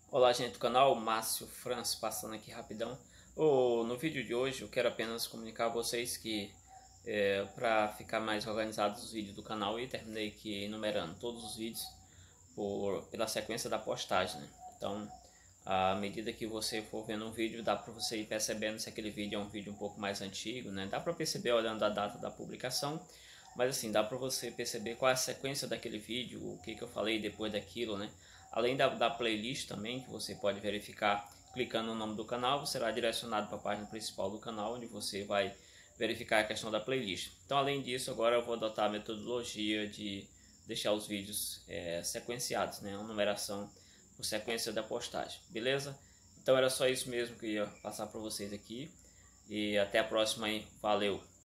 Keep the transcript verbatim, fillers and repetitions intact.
Olá, gente do canal, Márcio Franz passando aqui rapidão. Oh, no vídeo de hoje eu quero apenas comunicar a vocês que é, para ficar mais organizados os vídeos do canal, eu terminei aqui enumerando todos os vídeos por, pela sequência da postagem, né? Então, à medida que você for vendo um vídeo, dá para você ir percebendo se aquele vídeo é um vídeo um pouco mais antigo, né? Dá para perceber olhando a data da publicação, mas assim, dá para você perceber qual é a sequência daquele vídeo, o que, que eu falei depois daquilo, né? Além da, da playlist também, que você pode verificar clicando no nome do canal, você será direcionado para a página principal do canal, onde você vai verificar a questão da playlist. Então, além disso, agora eu vou adotar a metodologia de deixar os vídeos é, sequenciados, né? Uma numeração por sequência da postagem, beleza? Então era só isso mesmo que eu ia passar para vocês aqui, e até a próxima aí, valeu!